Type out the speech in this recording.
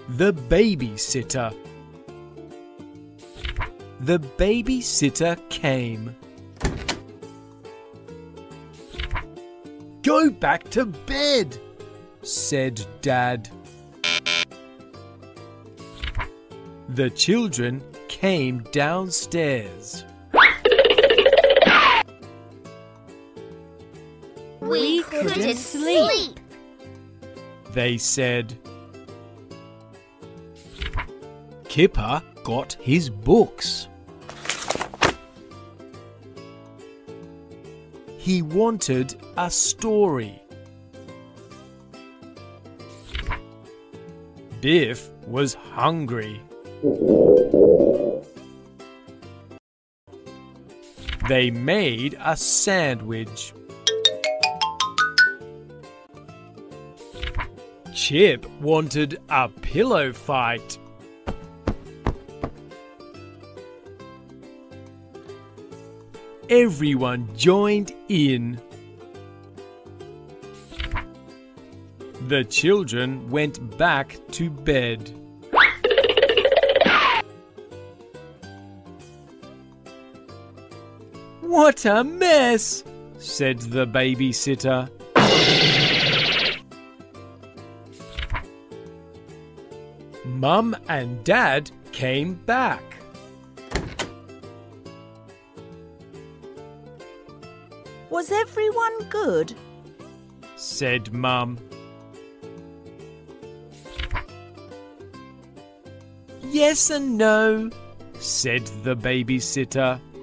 The babysitter. The babysitter came. "Go back to bed," said Dad. The children came downstairs. We couldn't sleep. They said, "Kipper got his books. He wanted a story." Biff was hungry. They made a sandwich. Chip wanted a pillow fight. Everyone joined in. The children went back to bed. "What a mess!" said the babysitter. Mum and Dad came back. Was everyone good? Said Mum. "Yes and no," said the babysitter.